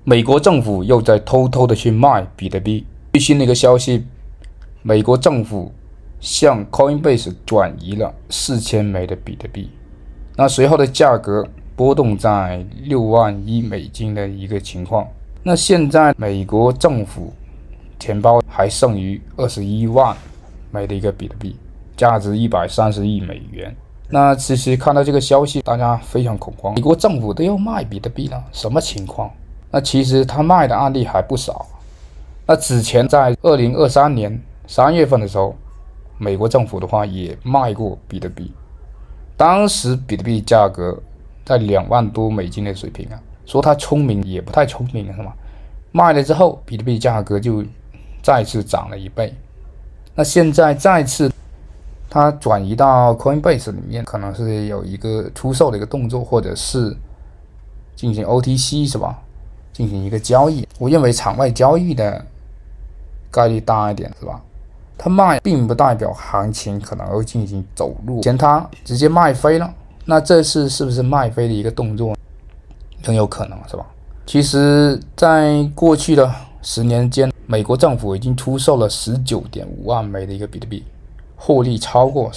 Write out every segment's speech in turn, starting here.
美国政府又在偷偷的去卖比特币。最新的一个消息，美国政府向 Coinbase 转移了4000枚的比特币，那随后的价格波动在$61,000的一个情况。那现在美国政府钱包还剩余21万枚的一个比特币，价值130亿美元。那其实看到这个消息，大家非常恐慌，美国政府都要卖比特币了，什么情况？那其实他卖的案例还不少。那之前在2023年3月份的时候，美国政府的话也卖过比特币，当时比特币价格在2万多美金的水平啊，说他聪明也不太聪明是吗？卖了之后，比特币价格就再次涨了1倍。那现在再次它转移到 Coinbase 里面，可能是有一个出售的一个动作，或者是进行 OTC 是吧？进行一个交易。我认为场外交易的概率大一点是吧？它卖并不代表行情可能会进行走弱，前它直接卖飞了，那这次是不是卖飞的一个动作？很有可能是吧？其实在过去的10年间，美国政府已经出售了19.5万枚的一个比特币，获利超过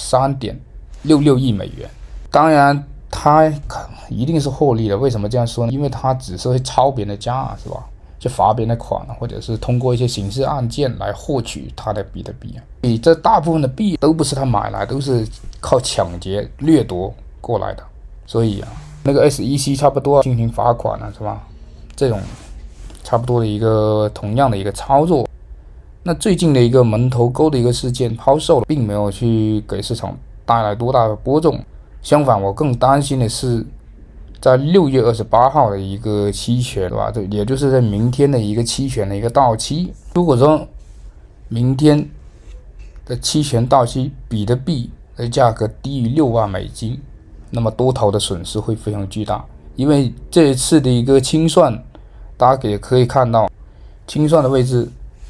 3.66亿美元。当然它一定是获利的，为什么这样说呢？因为它只是会抄别人的家是吧？就罚别人的款，或者是通过一些刑事案件来获取他的比特币。这大部分的币都不是他买来，都是靠抢劫掠夺过来的。所以那个 SEC 差不多进行罚款了是吧？这种差不多的一个同样的一个操作。那最近的一个门头沟的一个事件抛售，并没有去给市场带来多大的波动。相反，我更担心的是在6月28号的一个期权，对吧？也就是在明天的一个期权的一个到期。如果说明天的期权到期，比特币的价格低于6万美金，那么多头的损失会非常巨大。因为这一次的一个清算，大家也可以看到，清算的位置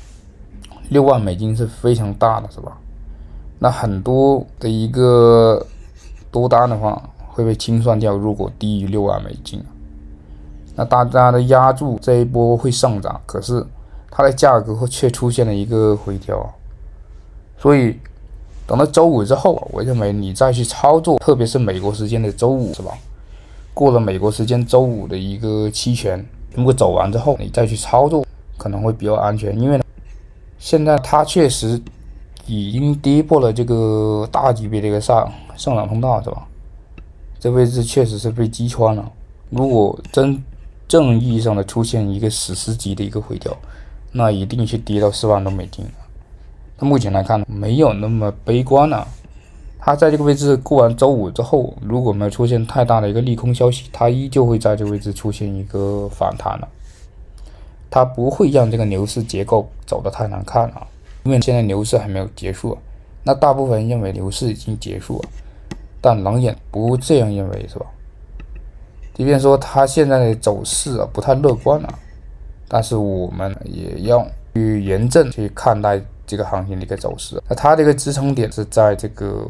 6万美金是非常大的，是吧？那很多的一个多单的话会被清算掉，如果低于6万美金，那大家的押注这一波会上涨，可是它的价格却出现了一个回调。所以等到周五之后，我认为你再去操作，特别是美国时间的周五是吧？过了美国时间周五的一个期权全部走完之后，你再去操作可能会比较安全。因为现在它确实已经跌破了这个大级别的一个上涨通道是吧？这位置确实是被击穿了。如果真正意义上的出现一个史诗级的一个回调，那一定是跌到4万多美金。那目前来看没有那么悲观了。它在这个位置过完周五之后，如果没有出现太大的一个利空消息，它依旧会在这个位置出现一个反弹了。它不会让这个牛市结构走得太难看啊，因为现在牛市还没有结束。那大部分人认为牛市已经结束了，但冷眼不这样认为是吧？即便说它现在的走势不太乐观了，但是我们也要去严正去看待这个行情的一个走势。那它这个支撑点是在这个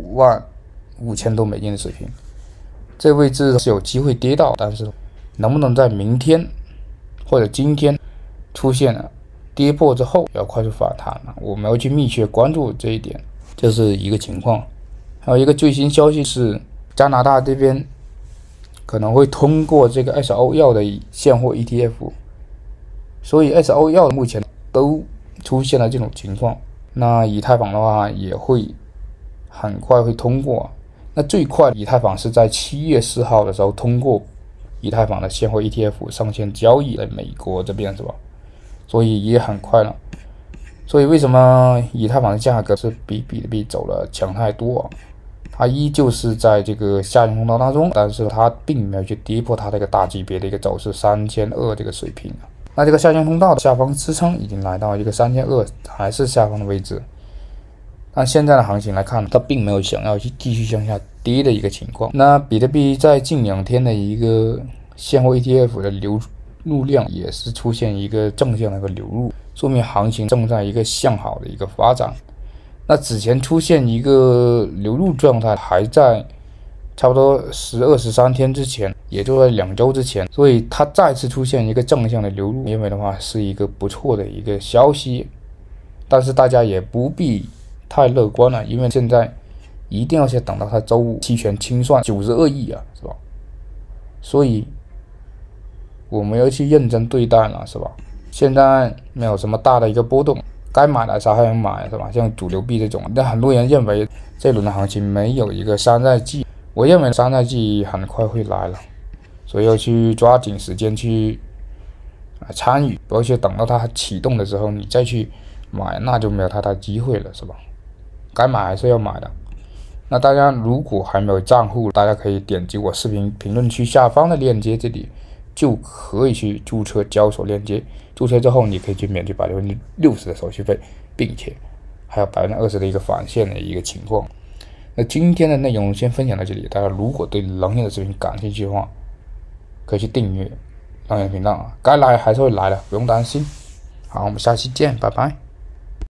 55000多美金的水平，这个位置是有机会跌到，但是能不能在明天或者今天出现了跌破之后要快速反弹了，我们要去密切关注这一点，这是一个情况。还有一个最新消息是，加拿大这边可能会通过这个 SOL 的现货 ETF， 所以 SOL 目前都出现了这种情况。那以太坊的话也会很快会通过，那最快以太坊是在7月4号的时候通过以太坊的现货 ETF 上线交易，在美国这边是吧？所以也很快了。所以为什么以太坊的价格是比比特币走了强太多它依旧是在这个下行通道当中，但是它并没有去跌破它这个大级别的一个走势3200这个水平。那这个下行通道的下方支撑已经来到一个3200，还是下方的位置。但现在的行情来看，它并没有想要去继续向下跌的一个情况。那比特币在近2天的一个现货 ETF 的流入量也是出现一个正向的一个流入，说明行情正在一个向好的一个发展。那之前出现一个流入状态，还在差不多12、13天之前，也就在2周之前，所以它再次出现一个正向的流入，因为的话是一个不错的一个消息，但是大家也不必太乐观了，因为现在一定要先等到它周五期权清算92亿啊，是吧？所以我们要去认真对待了，是吧？现在没有什么大的一个波动，该买的时候还能买，是吧？像主流币这种，但很多人认为这轮的行情没有一个山寨季，我认为山寨季很快会来了，所以要去抓紧时间去参与，不要去等到它启动的时候你再去买，那就没有太大机会了，是吧？该买还是要买的。那大家如果还没有账户，大家可以点击我视频评论区下方的链接，这里就可以去注册交易所链接。注册之后，你可以去免去60%的手续费，并且还有20%的一个返现的一个情况。那今天的内容先分享到这里，大家如果对能源的视频感兴趣的话，可以去订阅能源频道啊，该来还是会来的，不用担心。好，我们下期见，拜拜。